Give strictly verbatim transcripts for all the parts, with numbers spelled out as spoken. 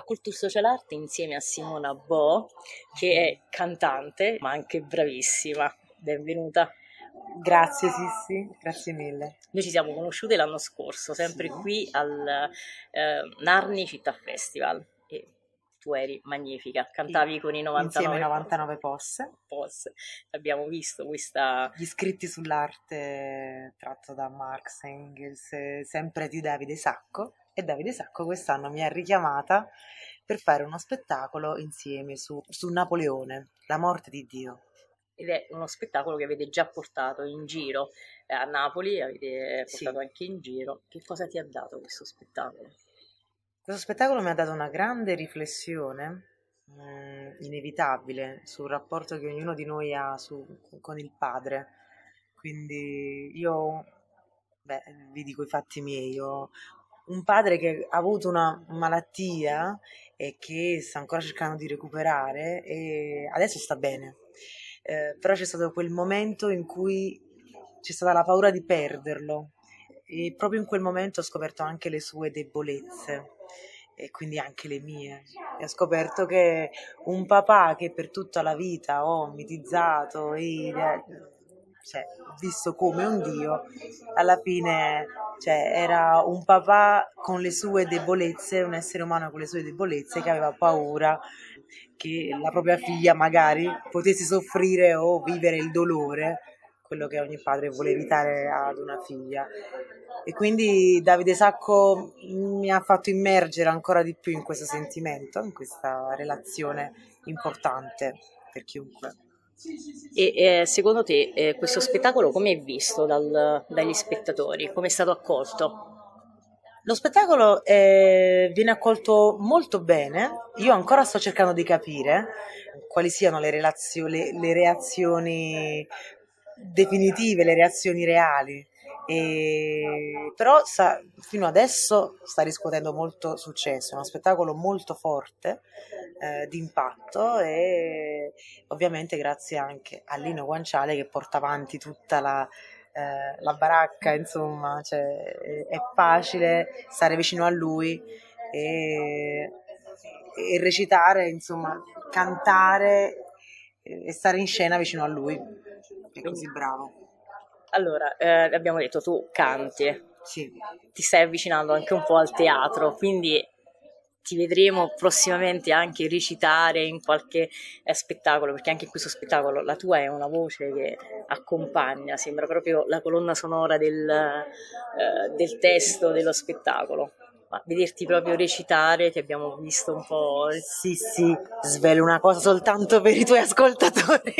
Culture Social Art insieme a Simona Bo, che è cantante ma anche bravissima. Benvenuta. Grazie Sissi, grazie mille. Noi ci siamo conosciute l'anno scorso, sempre sì. qui al eh, Narni Città Festival, e tu eri magnifica, cantavi sì. con i novantanove, insieme ai novantanove Posse. Posse. Abbiamo visto questa... Gli scritti sull'arte tratto da Marx, Engels, sempre di Davide Sacco, e Davide Sacco quest'anno mi ha richiamata per fare uno spettacolo insieme su, su Napoleone, la morte di Dio. Ed è uno spettacolo che avete già portato in giro eh, a Napoli, avete portato sì. anche in giro. Che cosa ti ha dato questo spettacolo? Questo spettacolo mi ha dato una grande riflessione, mh, inevitabile, sul rapporto che ognuno di noi ha su, con il padre. Quindi io, beh, vi dico i fatti miei, io ho un padre che ha avuto una malattia e che sta ancora cercando di recuperare e adesso sta bene. Eh, però c'è stato quel momento in cui c'è stata la paura di perderlo e proprio in quel momento ho scoperto anche le sue debolezze e quindi anche le mie, e ho scoperto che un papà che per tutta la vita ho mitizzato e cioè, visto come un dio, alla fine cioè, era un papà con le sue debolezze, un essere umano con le sue debolezze che aveva paura che la propria figlia magari potesse soffrire o vivere il dolore, quello che ogni padre vuole evitare ad una figlia. E quindi Davide Sacco mi ha fatto immergere ancora di più in questo sentimento, in questa relazione importante per chiunque. E eh, secondo te eh, questo spettacolo come è visto dal, dagli spettatori? Come è stato accolto? Lo spettacolo eh, viene accolto molto bene. Io ancora sto cercando di capire quali siano le, relazio- le, le reazioni definitive, le reazioni reali. E, però sa, fino adesso sta riscuotendo molto successo, è uno spettacolo molto forte, eh, di impatto, e ovviamente grazie anche a Lino Guanciale che porta avanti tutta la Eh, la baracca, insomma, cioè, è, è facile stare vicino a lui e, e recitare, insomma, cantare e stare in scena vicino a lui, è così bravo. Allora, eh, abbiamo detto tu canti, sì. Ti stai avvicinando anche un po' al teatro, quindi ti vedremo prossimamente anche recitare in qualche eh, spettacolo, perché anche in questo spettacolo la tua è una voce che accompagna, sembra proprio la colonna sonora del, eh, del testo dello spettacolo. Ma vederti proprio recitare, che abbiamo visto un po'... Sì, sì, svelo una cosa soltanto per i tuoi ascoltatori.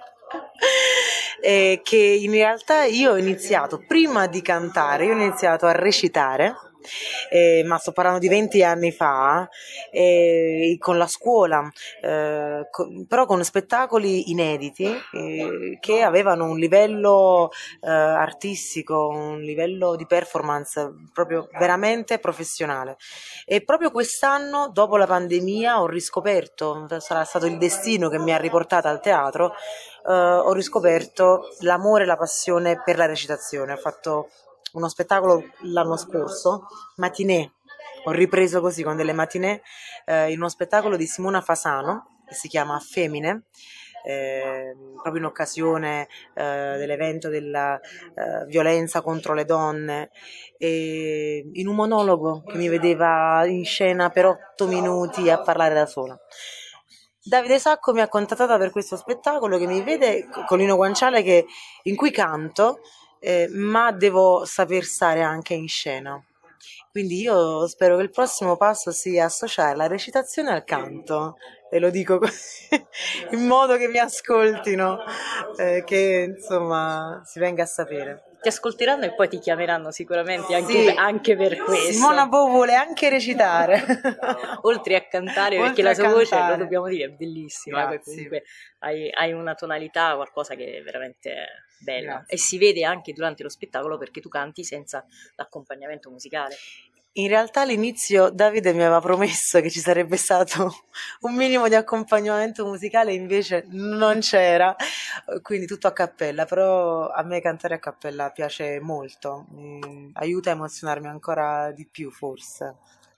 eh, che in realtà io ho iniziato, prima di cantare, io ho iniziato a recitare, eh, ma sto parlando di venti anni fa, eh, con la scuola, eh, con, però con spettacoli inediti eh, che avevano un livello eh, artistico, un livello di performance proprio veramente professionale. E proprio quest'anno, dopo la pandemia, ho riscoperto, sarà stato il destino che mi ha riportata al teatro, eh, ho riscoperto l'amore e la passione per la recitazione. Ho fatto uno spettacolo l'anno scorso, matinée, ho ripreso così con delle matinée, eh, in uno spettacolo di Simona Fasano che si chiama Femmine, eh, proprio in occasione eh, dell'evento della eh, violenza contro le donne, e in un monologo che mi vedeva in scena per otto minuti a parlare da sola. Davide Sacco mi ha contattata per questo spettacolo che mi vede con Lino Guanciale che, in cui canto, Eh, ma devo saper stare anche in scena, quindi io spero che il prossimo passo sia associare la recitazione al canto, e lo dico così, in modo che mi ascoltino, eh, che insomma si venga a sapere. Ti ascolteranno e poi ti chiameranno sicuramente anche, sì, anche per questo. Simona Bo vuole anche recitare oltre a cantare, oltre perché la sua cantare. Voce, lo dobbiamo dire, è bellissima. Grazie. Comunque hai, hai una tonalità, qualcosa che è veramente bella. Grazie. E si vede anche durante lo spettacolo perché tu canti senza l'accompagnamento musicale. In realtà all'inizio Davide mi aveva promesso che ci sarebbe stato un minimo di accompagnamento musicale, invece non c'era, quindi tutto a cappella, però a me cantare a cappella piace molto, mi aiuta a emozionarmi ancora di più forse.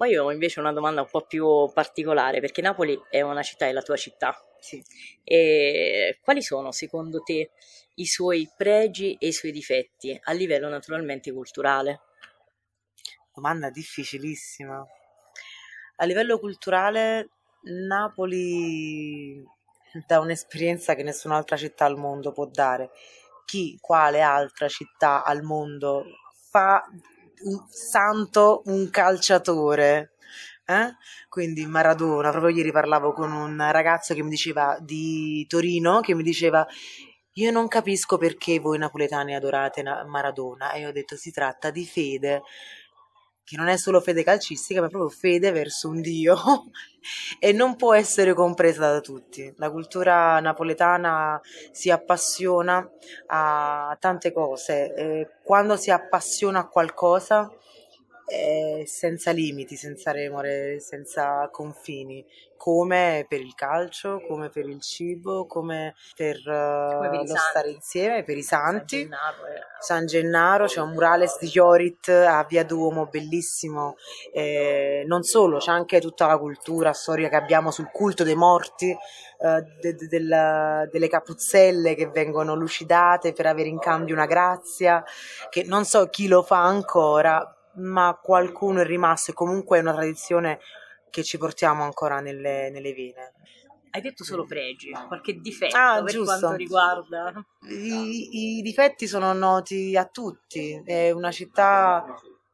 Poi ho invece una domanda un po' più particolare, perché Napoli è una città, è la tua città. Sì. E quali sono secondo te i suoi pregi e i suoi difetti a livello naturalmente culturale? Domanda difficilissima. A livello culturale, Napoli dà un'esperienza che nessun'altra città al mondo può dare. Chi, quale altra città al mondo fa un santo un calciatore? Eh? Quindi Maradona, proprio ieri parlavo con un ragazzo che mi diceva di Torino, che mi diceva io non capisco perché voi napoletani adorate Maradona, e io ho detto si tratta di fede, che non è solo fede calcistica, ma proprio fede verso un Dio e non può essere compresa da tutti. La cultura napoletana si appassiona a tante cose, e quando si appassiona a qualcosa è senza limiti, senza remore, senza confini, come per il calcio, come per il cibo, come per, uh, Come per i lo santi. stare insieme, per i santi. San Gennaro, eh. San Gennaro, c'è un murales di Iorit a Via Duomo bellissimo, eh, non solo, c'è anche tutta la cultura storica che abbiamo sul culto dei morti, eh, de- de- del- delle capuzzelle che vengono lucidate per avere in cambio una grazia, che non so chi lo fa ancora, ma qualcuno è rimasto, e comunque è una tradizione che ci portiamo ancora nelle, nelle vene. Hai detto solo pregi, qualche difetto Ah, per giusto. quanto riguarda? I, I difetti sono noti a tutti, è una città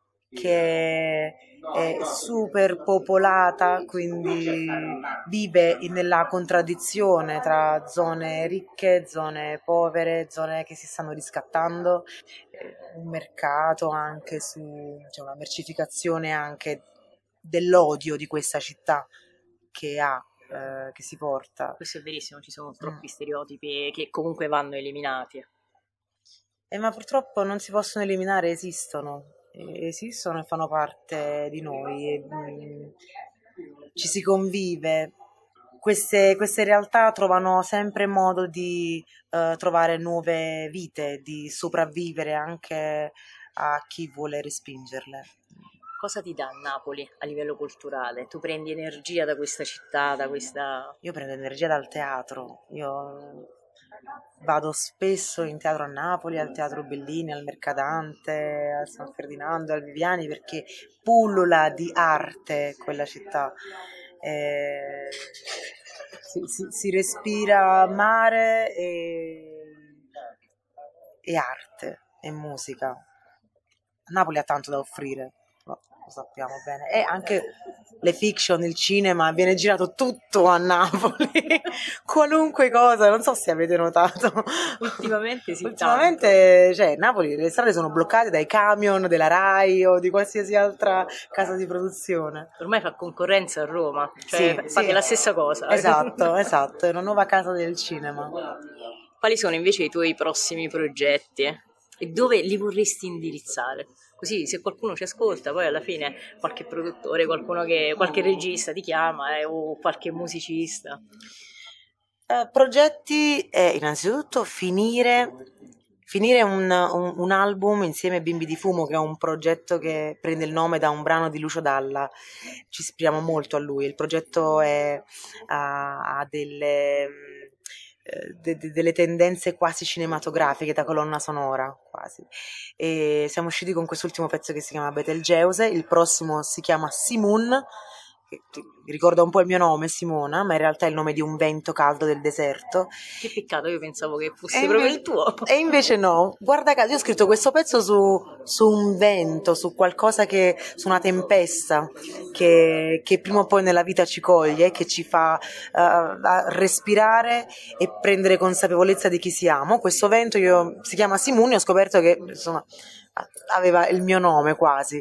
che è super popolata, quindi vive nella contraddizione tra zone ricche, zone povere, zone che si stanno riscattando, un mercato anche su, c'è una mercificazione anche dell'odio di questa città che ha. Eh, che si porta. Questo è verissimo, ci sono troppi mm. stereotipi che comunque vanno eliminati. Eh, ma purtroppo non si possono eliminare, esistono, eh, esistono e fanno parte di noi, e, mh, ci si convive. Queste, queste realtà trovano sempre modo di uh, trovare nuove vite, di sopravvivere anche a chi vuole respingerle. Cosa ti dà Napoli a livello culturale? Tu prendi energia da questa città, da questa... Io prendo energia dal teatro, io vado spesso in teatro a Napoli, al Teatro Bellini, al Mercadante, al San Ferdinando, al Viviani, perché pullula di arte quella città. Eh, si, si, si respira mare e, e arte e musica. Napoli ha tanto da offrire, lo sappiamo bene, e anche le fiction, il cinema, viene girato tutto a Napoli, qualunque cosa, non so se avete notato. Ultimamente sì. Ultimamente, cioè, Napoli, le strade sono bloccate dai camion della Rai o di qualsiasi altra casa di produzione. Ormai fa concorrenza a Roma, cioè sì, fate sì. la stessa cosa. Esatto, esatto, è una nuova casa del cinema. Quali sono invece i tuoi prossimi progetti e dove li vorresti indirizzare? Così se qualcuno ci ascolta, poi alla fine qualche produttore, qualcuno che, qualche regista ti chiama eh, o qualche musicista. Eh, progetti è innanzitutto finire, finire un, un, un album insieme a Bimbi di Fumo, che è un progetto che prende il nome da un brano di Lucio Dalla. Ci ispiriamo molto a lui. Il progetto è, ha, ha delle... De, de, delle tendenze quasi cinematografiche, da colonna sonora quasi, e siamo usciti con quest'ultimo pezzo che si chiama Betelgeuse, il prossimo si chiama Simun, che ricorda un po' il mio nome, Simona, ma in realtà è il nome di un vento caldo del deserto. Che peccato, io pensavo che fosse e proprio invece, il tuo. E invece no, guarda caso, io ho scritto questo pezzo su, su un vento, su qualcosa che, su una tempesta che, che prima o poi nella vita ci coglie, che ci fa uh, respirare e prendere consapevolezza di chi siamo. Questo vento io, si chiama Simone, ho scoperto che insomma aveva il mio nome quasi.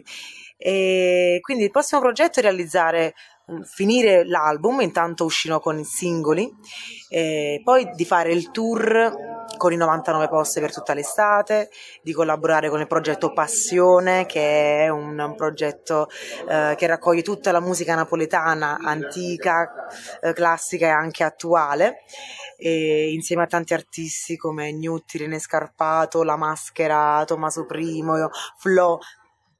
E quindi il prossimo progetto è realizzare, finire l'album, intanto uscirò con i singoli, e poi di fare il tour con i novantanove posti per tutta l'estate, di collaborare con il progetto Passione, che è un, un progetto eh, che raccoglie tutta la musica napoletana antica, eh, classica e anche attuale, e insieme a tanti artisti come Gnutti, René Scarpato, La Maschera, Tommaso Primo, Flo.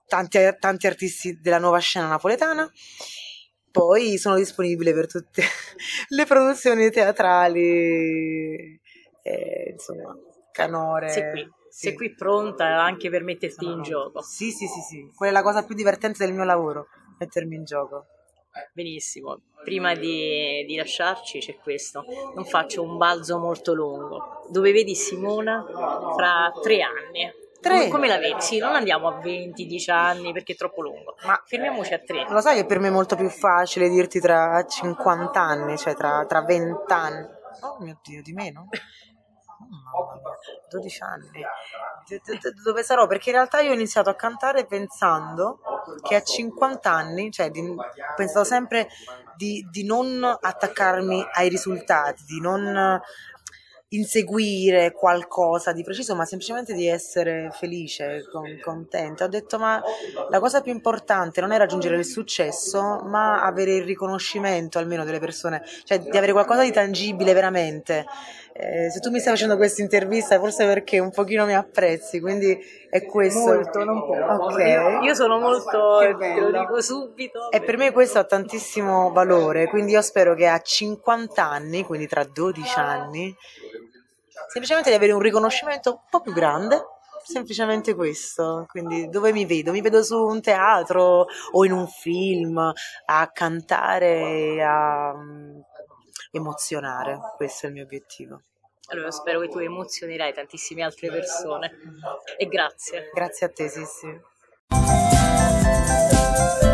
tanti, tanti artisti della nuova scena napoletana. Poi sono disponibile per tutte le produzioni teatrali, eh, insomma, canore. Sei qui, sì. sei qui pronta anche per metterti in gioco. Sì, sì, sì, sì. Quella è la cosa più divertente del mio lavoro, mettermi in gioco. Benissimo, prima di, di lasciarci c'è questo, non faccio un balzo molto lungo, dove vedi Simona fra tre anni. Tre? Come, come la vedi? Sì, non andiamo a venti, dieci anni perché è troppo lungo, ma fermiamoci a tre. Lo sai che per me è molto più facile dirti tra cinquanta anni, cioè tra, tra venti anni. Oh mio Dio, di meno? Oh, mamma mia, dodici anni. D- d- d- dove sarò? Perché in realtà io ho iniziato a cantare pensando che a cinquanta anni, cioè di, pensavo sempre di, di non attaccarmi ai risultati, di non inseguire qualcosa di preciso, ma semplicemente di essere felice, con, contenta. Ho detto, ma la cosa più importante non è raggiungere il successo, ma avere il riconoscimento almeno delle persone, cioè di avere qualcosa di tangibile veramente. Eh, se tu mi stai facendo questa intervista, forse perché un pochino mi apprezzi, quindi è questo. Molto, non poco. Okay. Io, io sono molto, Che te lo bello. dico subito. E per me questo ha tantissimo valore, quindi io spero che a cinquanta anni, quindi tra dodici anni, semplicemente di avere un riconoscimento un po' più grande, semplicemente questo. Quindi dove mi vedo? Mi vedo su un teatro o in un film a cantare, a mm, emozionare, questo è il mio obiettivo. Allora spero che tu emozionerai tantissime altre persone e grazie. Grazie a te, Sissi.